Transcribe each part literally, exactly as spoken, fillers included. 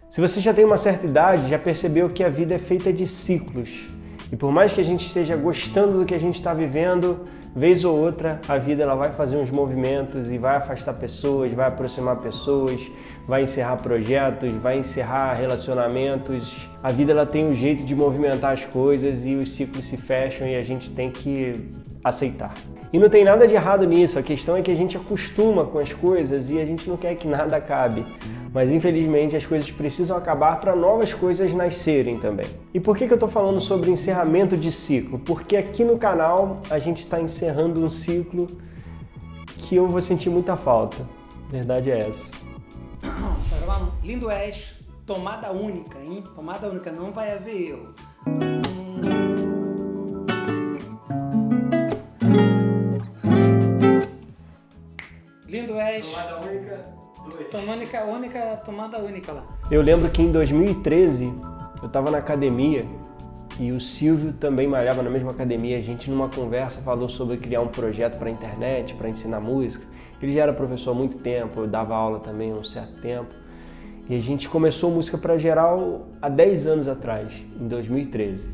Se você já tem uma certa idade, já percebeu que a vida é feita de ciclos. E por mais que a gente esteja gostando do que a gente está vivendo, vez ou outra, a vida ela vai fazer uns movimentos e vai afastar pessoas, vai aproximar pessoas, vai encerrar projetos, vai encerrar relacionamentos. A vida ela tem um jeito de movimentar as coisas e os ciclos se fecham e a gente tem que aceitar. E não tem nada de errado nisso, a questão é que a gente acostuma com as coisas e a gente não quer que nada acabe. Mas infelizmente as coisas precisam acabar para novas coisas nascerem também. E por que que eu estou falando sobre encerramento de ciclo? Porque aqui no canal a gente está encerrando um ciclo que eu vou sentir muita falta. A verdade é essa. Lindo és, tomada única, hein? Tomada única, não vai haver erro. Lindo és. Tomada única, dois. Tomânica única, tomada única lá. Eu lembro que em dois mil e treze eu estava na academia e o Silvio também malhava na mesma academia. A gente numa conversa falou sobre criar um projeto para a internet, para ensinar música. Ele já era professor há muito tempo, eu dava aula também há um certo tempo. E a gente começou Música para Geral há dez anos atrás, em dois mil e treze.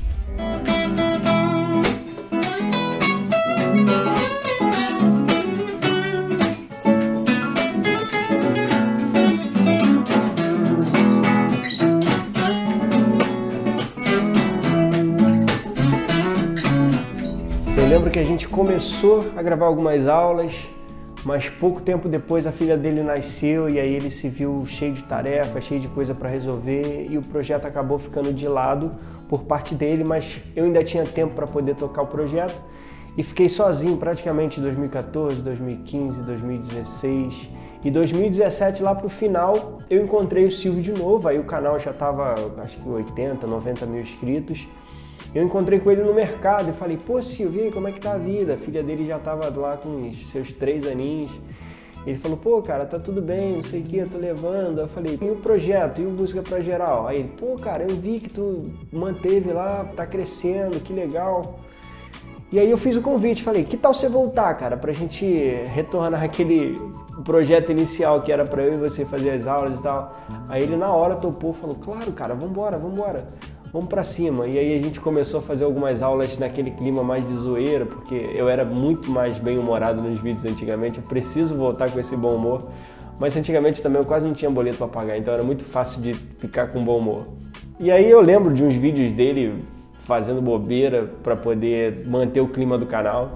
Eu lembro que a gente começou a gravar algumas aulas, mas pouco tempo depois a filha dele nasceu e aí ele se viu cheio de tarefa, cheio de coisa para resolver e o projeto acabou ficando de lado por parte dele, mas eu ainda tinha tempo para poder tocar o projeto e fiquei sozinho praticamente em dois mil e quatorze, dois mil e quinze, dois mil e dezesseis e dois mil e dezessete lá pro final eu encontrei o Silvio de novo, aí o canal já estava acho que oitenta, noventa mil inscritos. Eu encontrei com ele no mercado e falei, pô Silvio, e aí, como é que tá a vida? A filha dele já tava lá com os seus três aninhos. Ele falou, pô cara, tá tudo bem, não sei o que, eu tô levando. Eu falei, e o projeto, e o Música pra Geral? Aí ele, pô cara, eu vi que tu manteve lá, tá crescendo, que legal. E aí eu fiz o convite, falei, que tal você voltar, cara, pra gente retornar aquele projeto inicial que era pra eu e você fazer as aulas e tal. Aí ele na hora topou, falou, claro cara, vambora, vambora. Vamos pra cima. E aí a gente começou a fazer algumas aulas naquele clima mais de zoeira, porque eu era muito mais bem-humorado nos vídeos antigamente, eu preciso voltar com esse bom humor. Mas antigamente também eu quase não tinha boleto para pagar, então era muito fácil de ficar com bom humor. E aí eu lembro de uns vídeos dele fazendo bobeira para poder manter o clima do canal.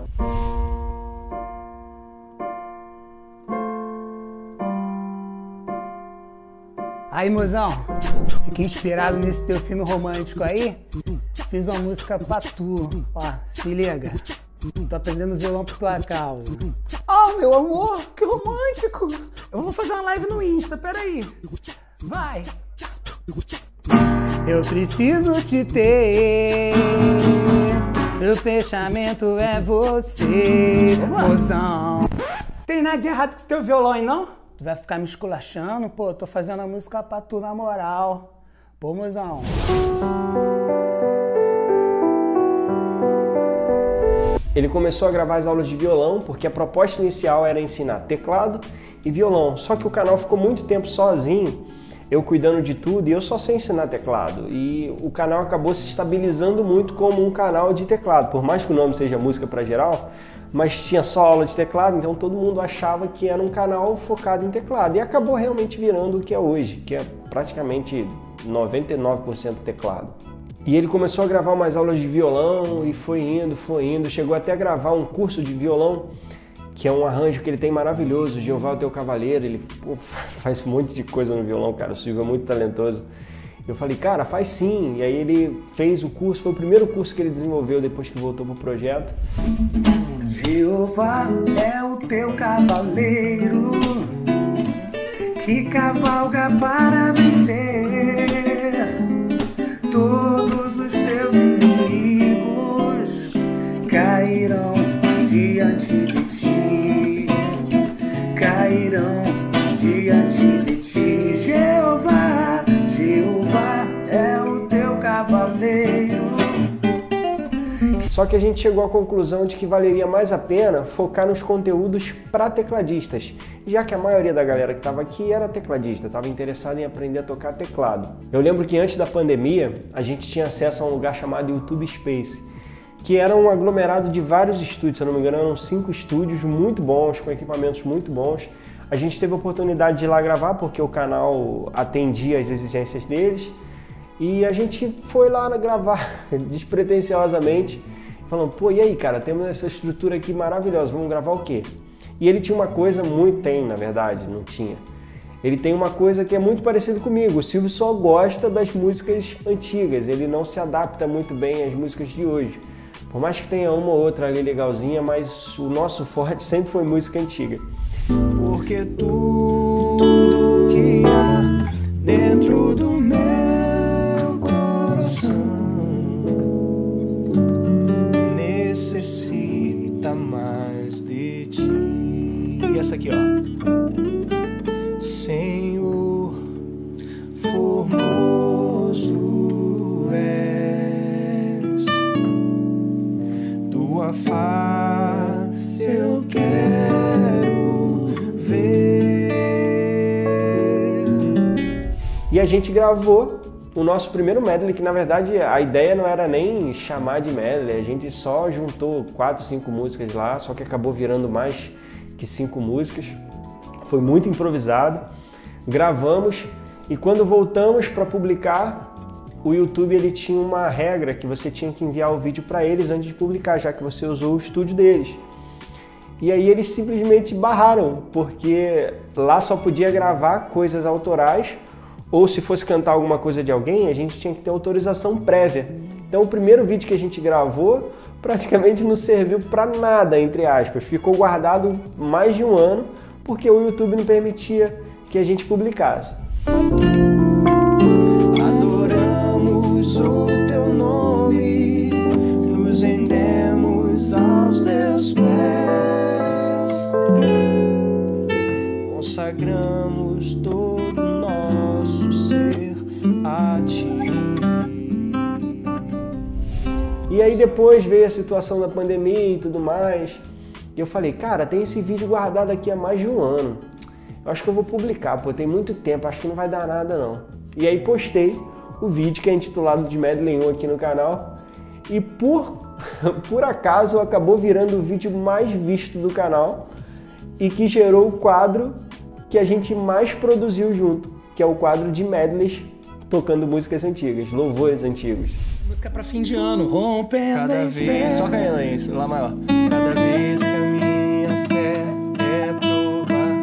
Aí, mozão, fiquei inspirado nesse teu filme romântico aí. Fiz uma música pra tu. Ó, se liga. Tô aprendendo violão por tua causa. Oh, meu amor, que romântico. Eu vou fazer uma live no Insta, peraí. Vai. Eu preciso te ter. Meu fechamento é você, mozão. Tem nada de errado com esse teu violão aí, não? Tu vai ficar me esculachando? Pô, tô fazendo a música pra tu na moral. Pô, mozão. Ele começou a gravar as aulas de violão, porque a proposta inicial era ensinar teclado e violão. Só que o canal ficou muito tempo sozinho, eu cuidando de tudo, e eu só sei ensinar teclado. E o canal acabou se estabilizando muito como um canal de teclado. Por mais que o nome seja Música pra Geral, mas tinha só aula de teclado, então todo mundo achava que era um canal focado em teclado. E acabou realmente virando o que é hoje, que é praticamente noventa e nove por cento teclado. E ele começou a gravar umas aulas de violão e foi indo, foi indo, chegou até a gravar um curso de violão, que é um arranjo que ele tem maravilhoso, Jeová o Teu Cavaleiro. Ele pô, faz um monte de coisa no violão, cara, o Silvio é muito talentoso. Eu falei, cara, faz sim. E aí ele fez o curso, foi o primeiro curso que ele desenvolveu depois que voltou pro projeto. Jeová é o teu cavaleiro que cavalga para vencer todos os teus inimigos cairão diante de ti, cairão diante de ti. Jeová, Jeová é o teu cavaleiro. Só que a gente chegou à conclusão de que valeria mais a pena focar nos conteúdos para tecladistas, já que a maioria da galera que estava aqui era tecladista, estava interessada em aprender a tocar teclado. Eu lembro que antes da pandemia, a gente tinha acesso a um lugar chamado YouTube Space, que era um aglomerado de vários estúdios, se eu não me engano eram cinco estúdios muito bons, com equipamentos muito bons. A gente teve a oportunidade de ir lá gravar, porque o canal atendia às exigências deles, e a gente foi lá gravar despretensiosamente, falando, pô, e aí, cara, temos essa estrutura aqui maravilhosa, vamos gravar o quê? E ele tinha uma coisa muito, tem, na verdade, não tinha. Ele tem uma coisa que é muito parecida comigo, o Silvio só gosta das músicas antigas, ele não se adapta muito bem às músicas de hoje. Por mais que tenha uma ou outra ali legalzinha, mas o nosso forte sempre foi música antiga. Porque tudo que há dentro do meu coração necessita mais de ti. E essa aqui, ó. Senhor, formoso és, tua face eu quero ver. E a gente gravou o nosso primeiro medley, que na verdade a ideia não era nem chamar de medley, a gente só juntou quatro, cinco músicas lá, só que acabou virando mais que cinco músicas. Foi muito improvisado, gravamos e quando voltamos para publicar, o YouTube ele tinha uma regra que você tinha que enviar o vídeo para eles antes de publicar, já que você usou o estúdio deles. E aí eles simplesmente barraram, porque lá só podia gravar coisas autorais, ou se fosse cantar alguma coisa de alguém, a gente tinha que ter autorização prévia. Então o primeiro vídeo que a gente gravou praticamente não serviu para nada, entre aspas. Ficou guardado mais de um ano, porque o YouTube não permitia que a gente publicasse. Adoramos o teu nome, nos rendemos aos teus pés, consagramos todo o nosso ser a ti. E aí depois veio a situação da pandemia e tudo mais, e eu falei, cara, tem esse vídeo guardado aqui há mais de um ano, eu acho que eu vou publicar, pô, tem muito tempo, acho que não vai dar nada não. E aí postei o vídeo que é intitulado de Medley um aqui no canal, e por, por acaso acabou virando o vídeo mais visto do canal e que gerou o quadro que a gente mais produziu junto, que é o quadro de medleys tocando músicas antigas, louvores antigos. Música pra fim de ano, rompendo. Cada vez, só caindo isso, lá maior. Cada vez que a minha fé é provar,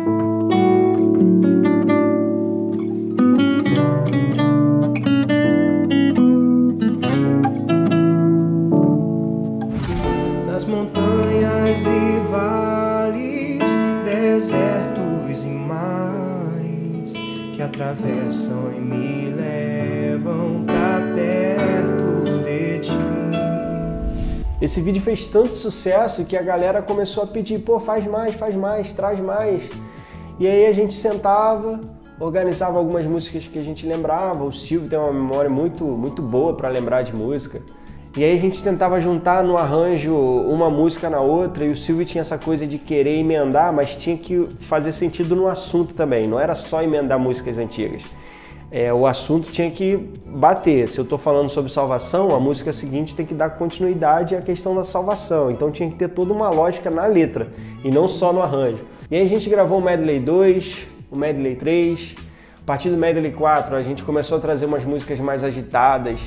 das montanhas e vales, desertos e mares que atravessam e me levam pra perto de ti. Esse vídeo fez tanto sucesso que a galera começou a pedir, pô, faz mais, faz mais, traz mais. E aí a gente sentava, organizava algumas músicas que a gente lembrava, o Silvio tem uma memória muito, muito boa para lembrar de música. E aí a gente tentava juntar no arranjo uma música na outra, e o Silvio tinha essa coisa de querer emendar, mas tinha que fazer sentido no assunto também, não era só emendar músicas antigas. É, o assunto tinha que bater. Se eu estou falando sobre salvação, a música seguinte tem que dar continuidade à questão da salvação. Então tinha que ter toda uma lógica na letra e não só no arranjo. E aí a gente gravou o Medley dois, o Medley três. A partir do Medley quatro a gente começou a trazer umas músicas mais agitadas.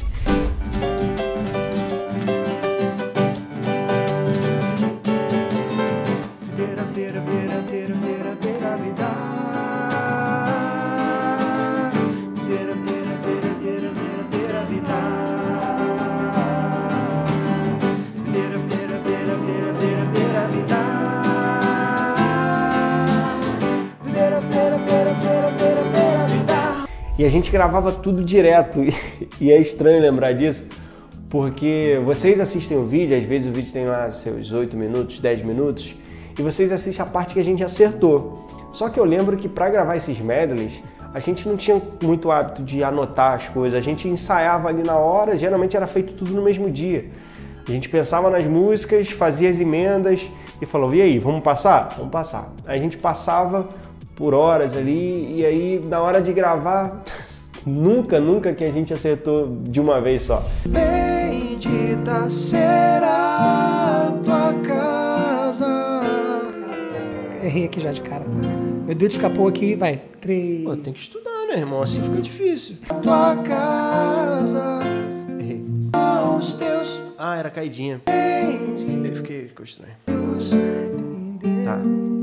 E a gente gravava tudo direto, e é estranho lembrar disso, porque vocês assistem o vídeo, às vezes o vídeo tem lá seus oito minutos, dez minutos, e vocês assistem a parte que a gente acertou. Só que eu lembro que para gravar esses medleys, a gente não tinha muito hábito de anotar as coisas, a gente ensaiava ali na hora, geralmente era feito tudo no mesmo dia. A gente pensava nas músicas, fazia as emendas e falou, e aí, vamos passar? Vamos passar. Aí a gente passava por horas ali e aí na hora de gravar, nunca, nunca que a gente acertou de uma vez só. Bendita será a tua casa. Errei aqui já de cara. Meu dedo escapou aqui, vai. Três. Pô, tem que estudar, né, irmão? Assim fica difícil. Tua casa. Errei. Aos teus. Ah, era caidinha. Eu fiquei, ficou estranho. Tá.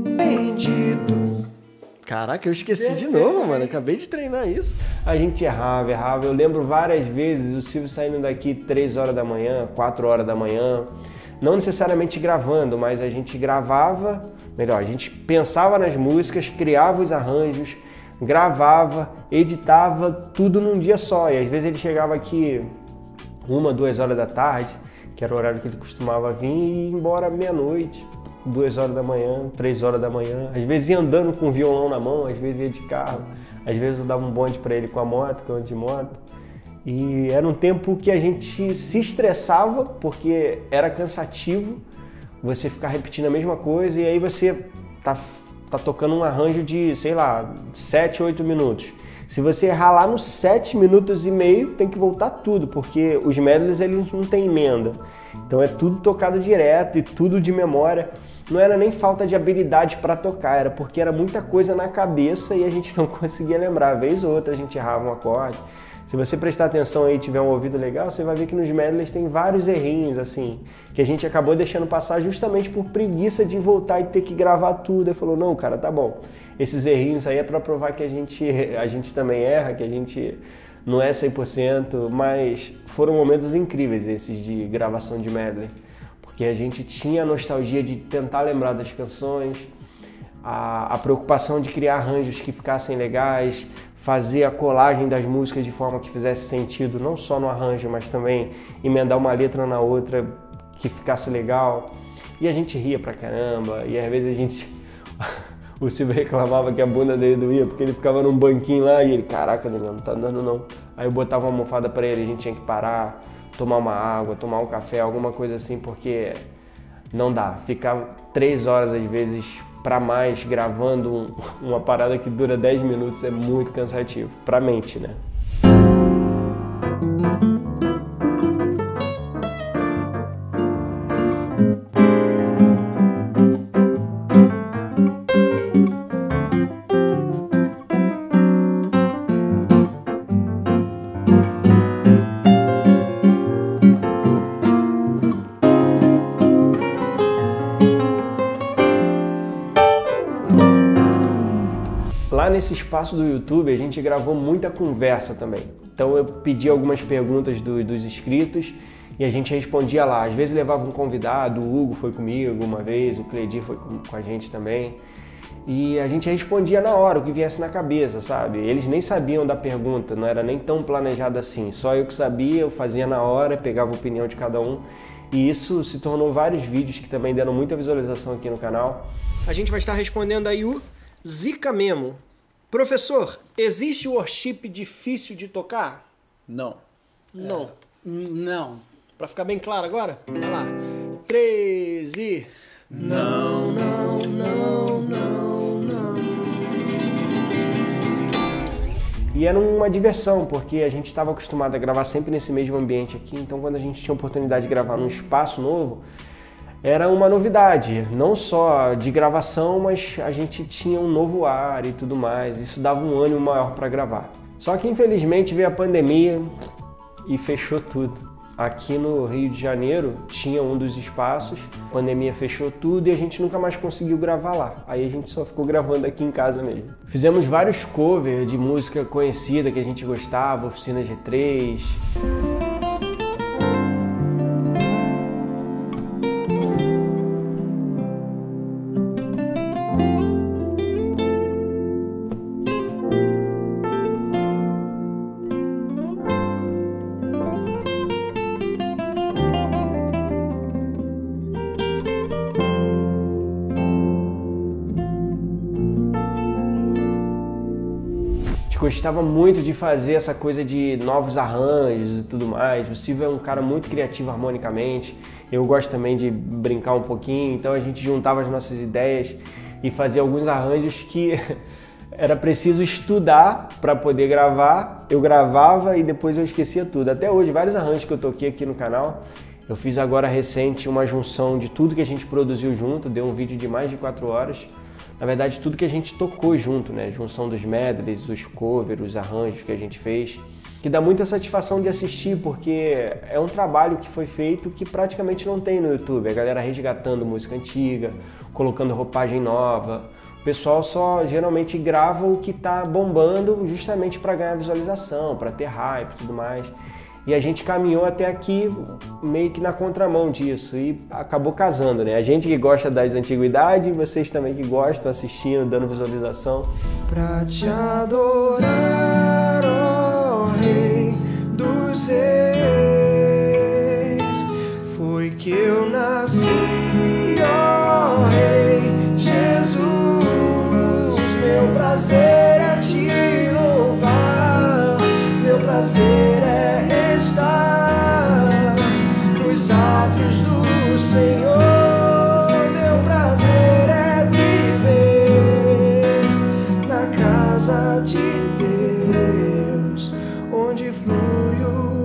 Bendito. Caraca, eu esqueci de novo, mano. Acabei de treinar isso. A gente errava, errava. Eu lembro várias vezes o Silvio saindo daqui três horas da manhã, quatro horas da manhã. Não necessariamente gravando, mas a gente gravava, melhor, a gente pensava nas músicas, criava os arranjos, gravava, editava tudo num dia só. E às vezes ele chegava aqui uma, duas horas da tarde, que era o horário que ele costumava vir, e ia embora meia-noite, duas horas da manhã, três horas da manhã. Às vezes ia andando com o violão na mão, às vezes ia de carro, às vezes eu dava um bonde para ele com a moto, com a de moto. E era um tempo que a gente se estressava, porque era cansativo você ficar repetindo a mesma coisa, e aí você tá, tá tocando um arranjo de, sei lá, sete, oito minutos. Se você errar lá nos sete minutos e meio, tem que voltar tudo, porque os medleys eles não tem emenda. Então é tudo tocado direto e tudo de memória. Não era nem falta de habilidade para tocar, era porque era muita coisa na cabeça e a gente não conseguia lembrar. Vez ou outra a gente errava um acorde. Se você prestar atenção aí e tiver um ouvido legal, você vai ver que nos medleys tem vários errinhos, assim, que a gente acabou deixando passar justamente por preguiça de voltar e ter que gravar tudo. Ele falou, não, cara, tá bom. Esses errinhos aí é para provar que a gente, a gente também erra, que a gente não é cem por cento, mas foram momentos incríveis esses de gravação de medley, porque a gente tinha a nostalgia de tentar lembrar das canções, a, a preocupação de criar arranjos que ficassem legais, fazer a colagem das músicas de forma que fizesse sentido, não só no arranjo, mas também emendar uma letra na outra que ficasse legal. E a gente ria pra caramba, e às vezes a gente... o Silvio reclamava que a bunda dele doía, porque ele ficava num banquinho lá e ele, caraca, Daniel, não tá andando não. Aí eu botava uma almofada pra ele, a gente tinha que parar, tomar uma água, tomar um café, alguma coisa assim, porque não dá. Ficar três horas às vezes para mais gravando um, uma parada que dura dez minutos é muito cansativo, pra mente, né? Lá nesse espaço do YouTube a gente gravou muita conversa também. Então eu pedi algumas perguntas do, dos inscritos e a gente respondia lá. Às vezes levava um convidado, o Hugo foi comigo uma vez, o Cledir foi com, com a gente também. E a gente respondia na hora, o que viesse na cabeça, sabe? Eles nem sabiam da pergunta, não era nem tão planejado assim. Só eu que sabia, eu fazia na hora, pegava a opinião de cada um. E isso se tornou vários vídeos que também deram muita visualização aqui no canal. A gente vai estar respondendo aí o Zica Memo. Professor, existe worship difícil de tocar? Não. Não. É, não. Pra ficar bem claro agora? Vamos lá. Três e... Não, não, não, não, não. E era uma diversão, porque a gente estava acostumado a gravar sempre nesse mesmo ambiente aqui, então quando a gente tinha a oportunidade de gravar num espaço novo, era uma novidade, não só de gravação, mas a gente tinha um novo ar e tudo mais, isso dava um ânimo maior para gravar. Só que infelizmente veio a pandemia e fechou tudo. Aqui no Rio de Janeiro tinha um dos espaços, a pandemia fechou tudo e a gente nunca mais conseguiu gravar lá. Aí a gente só ficou gravando aqui em casa mesmo. Fizemos vários covers de música conhecida que a gente gostava, Oficina G três... gostava muito de fazer essa coisa de novos arranjos e tudo mais. O Silvio é um cara muito criativo harmonicamente. Eu gosto também de brincar um pouquinho, então a gente juntava as nossas ideias e fazia alguns arranjos que era preciso estudar para poder gravar. Eu gravava e depois eu esquecia tudo. Até hoje, vários arranjos que eu toquei aqui no canal. Eu fiz agora recente uma junção de tudo que a gente produziu junto, deu um vídeo de mais de quatro horas. Na verdade, tudo que a gente tocou junto, né? Junção dos medleys, os covers, os arranjos que a gente fez, que dá muita satisfação de assistir, porque é um trabalho que foi feito que praticamente não tem no YouTube. A galera resgatando música antiga, colocando roupagem nova. O pessoal só geralmente grava o que tá bombando justamente para ganhar visualização, para ter hype e tudo mais. E a gente caminhou até aqui meio que na contramão disso e acabou casando, né? A gente que gosta das antiguidades, vocês também que gostam, assistindo, dando visualização. Pra te adorar, ó Rei dos Reis, foi que eu nasci, ó Rei Jesus. Meu prazer é te louvar, meu prazer é estar nos átrios do Senhor. Meu prazer é viver na casa de Deus, onde flui o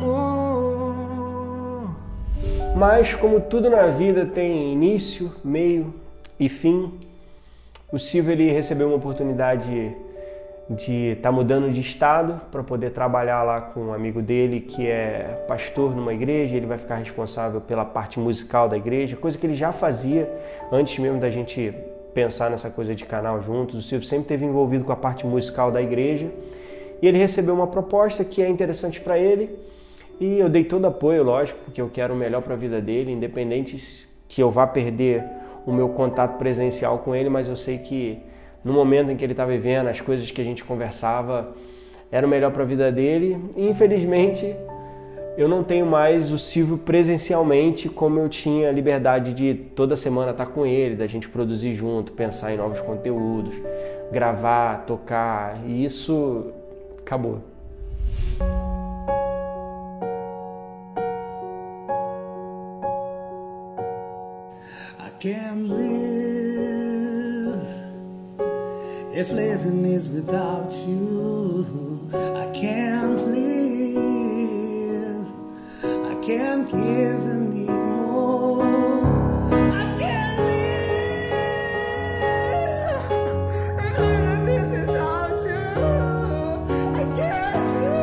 amor. Mas como tudo na vida tem início, meio e fim, o Silvio ele recebeu uma oportunidade de estar tá mudando de estado para poder trabalhar lá com um amigo dele que é pastor numa igreja. Ele vai ficar responsável pela parte musical da igreja, coisa que ele já fazia antes mesmo da gente pensar nessa coisa de canal juntos. O Silvio sempre esteve envolvido com a parte musical da igreja e ele recebeu uma proposta que é interessante para ele e eu dei todo apoio, lógico, porque eu quero o melhor para a vida dele, independente que eu vá perder o meu contato presencial com ele, mas eu sei que no momento em que ele está vivendo, as coisas que a gente conversava era o melhor para a vida dele. E infelizmente eu não tenho mais o Silvio presencialmente como eu tinha a liberdade de toda semana estar com ele, da gente produzir junto, pensar em novos conteúdos, gravar, tocar, e isso acabou. I can't live if living is without you. I can't live, I can't give anymore. I can't live if living is without you. I can't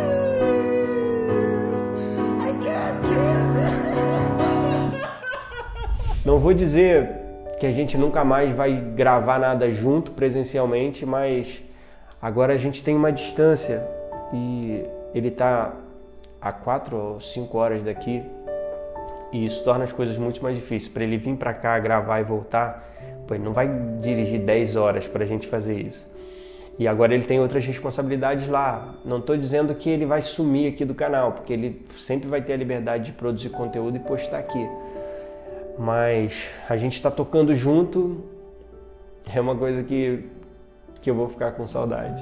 live, I can't give. Não vou dizer que a gente nunca mais vai gravar nada junto presencialmente, mas agora a gente tem uma distância e ele está a quatro ou cinco horas daqui e isso torna as coisas muito mais difíceis. Para ele vir para cá gravar e voltar, pô, ele não vai dirigir dez horas para a gente fazer isso. E agora ele tem outras responsabilidades lá. Não estou dizendo que ele vai sumir aqui do canal, porque ele sempre vai ter a liberdade de produzir conteúdo e postar aqui. Mas a gente está tocando junto, é uma coisa que, que eu vou ficar com saudade.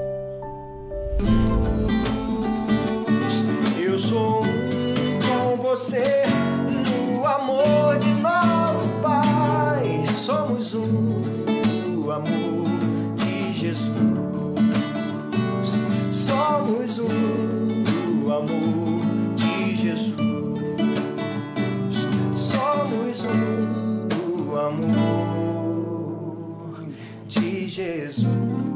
Eu sou um com você no amor de nosso Pai. Somos um no amor de Jesus. Somos um no amor de Jesus. Somos um no amor de Jesus.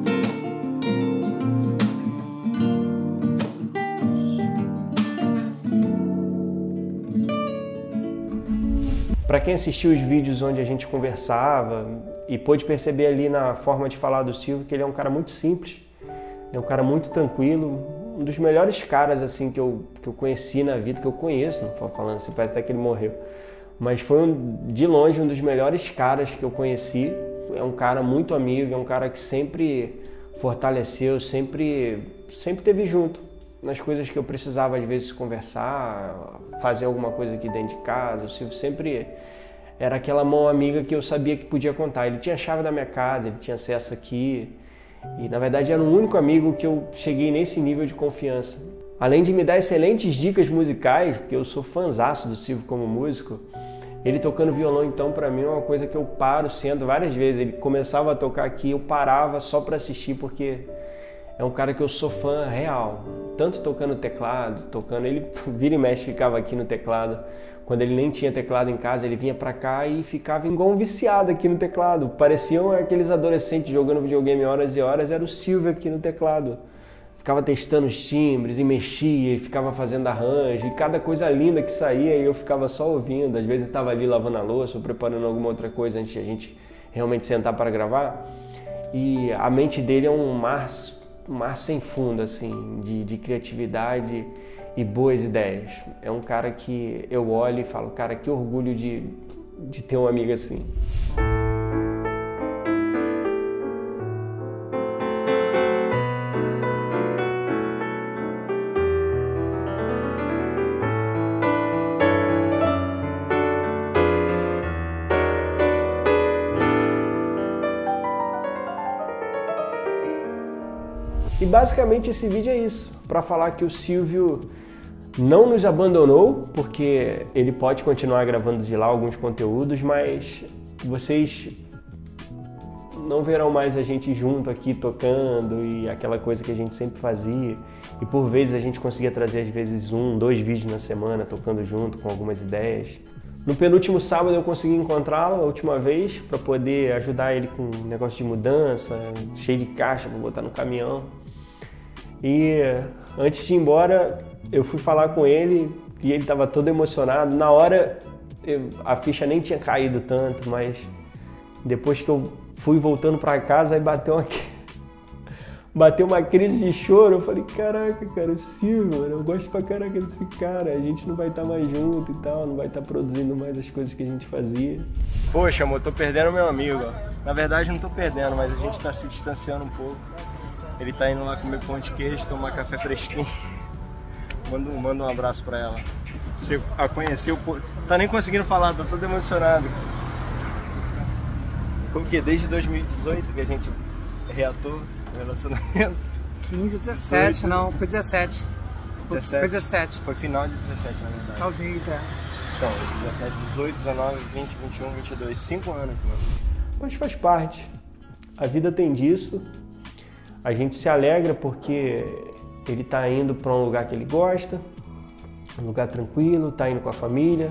Para quem assistiu os vídeos onde a gente conversava e pôde perceber ali na forma de falar do Silvio que ele é um cara muito simples, ele é um cara muito tranquilo, um dos melhores caras assim que eu, que eu conheci na vida, que eu conheço, não estou falando assim, parece até que ele morreu, mas foi um, de longe um dos melhores caras que eu conheci. É um cara muito amigo, é um cara que sempre fortaleceu, sempre, sempre esteve junto nas coisas que eu precisava, às vezes, conversar, fazer alguma coisa aqui dentro de casa. O Silvio sempre era aquela mão amiga que eu sabia que podia contar. Ele tinha a chave da minha casa, ele tinha acesso aqui E na verdade era o único amigo que eu cheguei nesse nível de confiança. Além de me dar excelentes dicas musicais, porque eu sou fãzaço do Silvio como músico, ele tocando violão então para mim é uma coisa que eu paro, sento várias vezes. Ele começava a tocar aqui, eu parava só para assistir, porque é um cara que eu sou fã real. Tanto tocando teclado, tocando, ele vira e mexe ficava aqui no teclado. Quando ele nem tinha teclado em casa, ele vinha pra cá e ficava igual um viciado aqui no teclado. Pareciam aqueles adolescentes jogando videogame horas e horas, era o Silvio aqui no teclado. Ficava testando os timbres e mexia e ficava fazendo arranjo. E cada coisa linda que saía eu ficava só ouvindo. Às vezes eu estava ali lavando a louça ou preparando alguma outra coisa antes de a gente realmente sentar para gravar. E a mente dele é um mar, um mar sem fundo, assim, de, de criatividade e boas ideias. É um cara que eu olho e falo, cara, que orgulho de, de ter um amigo assim. E basicamente esse vídeo é isso, para falar que o Silvio não nos abandonou, porque ele pode continuar gravando de lá alguns conteúdos, mas vocês não verão mais a gente junto aqui tocando e aquela coisa que a gente sempre fazia. E por vezes a gente conseguia trazer às vezes um, dois vídeos na semana tocando junto com algumas ideias. No penúltimo sábado eu consegui encontrá-lo a última vez para poder ajudar ele com um negócio de mudança, cheio de caixa para botar no caminhão. E antes de ir embora, eu fui falar com ele e ele estava todo emocionado. Na hora, eu, a ficha nem tinha caído tanto, mas depois que eu fui voltando para casa, aí bateu uma, bateu uma crise de choro. Eu falei, caraca, cara, o Silvio, mano, eu gosto pra caraca desse cara. A gente não vai estar mais junto e tal, não vai estar produzindo mais as coisas que a gente fazia. Poxa, amor, tô perdendo meu amigo. Na verdade, não tô perdendo, mas a gente tá se distanciando um pouco. Ele tá indo lá comer pão de queijo, tomar café fresquinho. Manda um, manda um abraço pra ela. Você a conheceu, tá nem conseguindo falar, tô todo emocionado. Como que desde dois mil e dezoito que a gente reatou o relacionamento? quinze, dezessete, dezoito. Não, foi dezessete. dezessete? Foi dezessete. Foi final de dezessete, na verdade. Talvez, é. Então, dezessete, dezoito, dezenove, vinte, vinte e um, vinte e dois, cinco anos, mano. Mas faz parte. A vida tem disso. A gente se alegra porque ele está indo para um lugar que ele gosta, um lugar tranquilo, está indo com a família.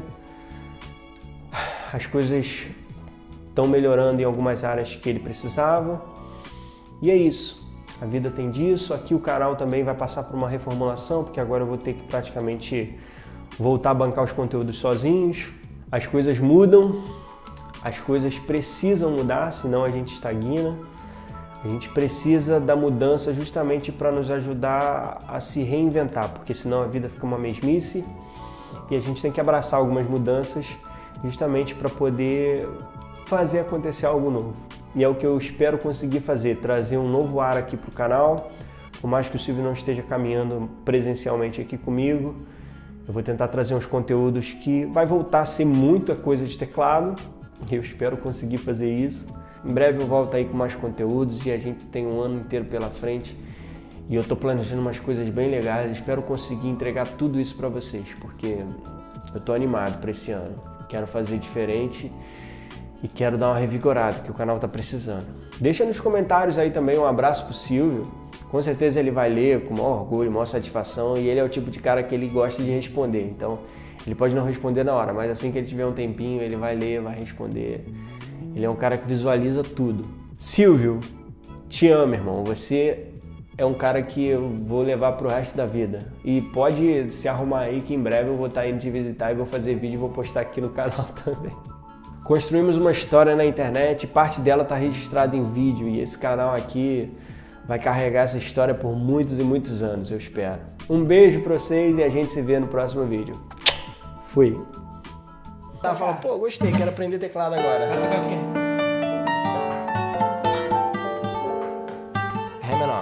As coisas estão melhorando em algumas áreas que ele precisava. E é isso. A vida tem disso. Aqui o canal também vai passar por uma reformulação, porque agora eu vou ter que praticamente voltar a bancar os conteúdos sozinhos. As coisas mudam, as coisas precisam mudar, senão a gente estagna. A gente precisa da mudança justamente para nos ajudar a se reinventar, porque senão a vida fica uma mesmice e a gente tem que abraçar algumas mudanças justamente para poder fazer acontecer algo novo. E é o que eu espero conseguir fazer, trazer um novo ar aqui para o canal. Por mais que o Silvio não esteja caminhando presencialmente aqui comigo, eu vou tentar trazer uns conteúdos que vai voltar a ser muita coisa de teclado. Eu espero conseguir fazer isso. Em breve eu volto aí com mais conteúdos e a gente tem um ano inteiro pela frente e eu tô planejando umas coisas bem legais. Espero conseguir entregar tudo isso para vocês, porque eu tô animado para esse ano. Quero fazer diferente e quero dar uma revigorada, que o canal tá precisando. Deixa nos comentários aí também um abraço pro Silvio. Com certeza ele vai ler com maior orgulho, maior satisfação, e ele é o tipo de cara que ele gosta de responder. Então ele pode não responder na hora, mas assim que ele tiver um tempinho, ele vai ler, vai responder. Ele é um cara que visualiza tudo. Silvio, te amo, irmão. Você é um cara que eu vou levar pro resto da vida. E pode se arrumar aí que em breve eu vou estar indo te visitar e vou fazer vídeo e vou postar aqui no canal também. Construímos uma história na internet, parte dela está registrada em vídeo e esse canal aqui vai carregar essa história por muitos e muitos anos, eu espero. Um beijo pra vocês e a gente se vê no próximo vídeo. Fui! Tá falando, pô, gostei, quero aprender teclado agora. Vai tocar o quê? Ré menor.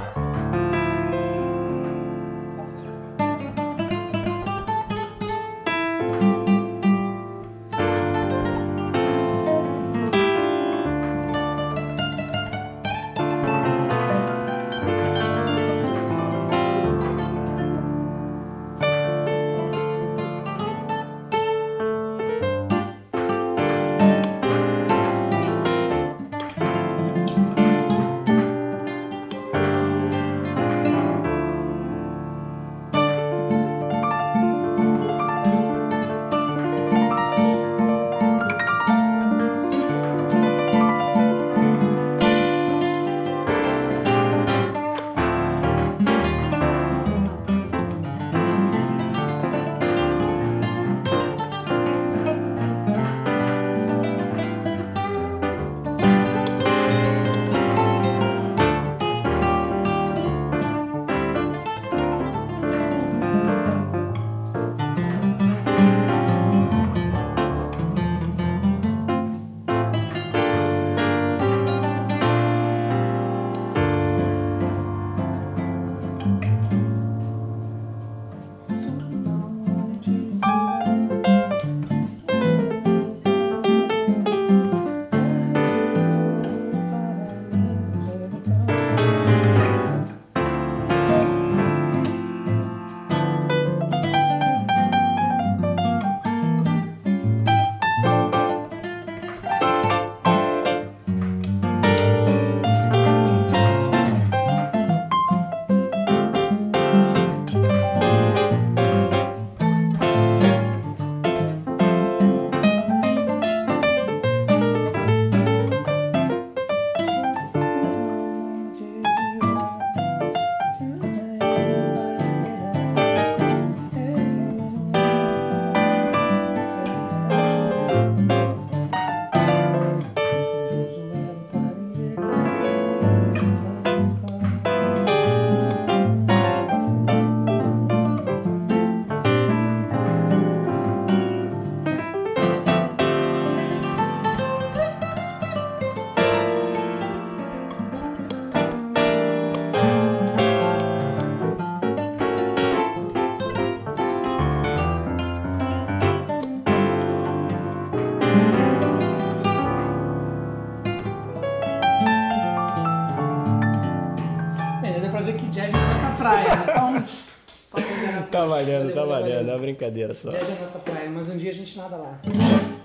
Tá valendo, Valeu, tá valeu, valendo. valeu. É uma brincadeira só. Já é a nossa praia, mas um dia a gente nada lá.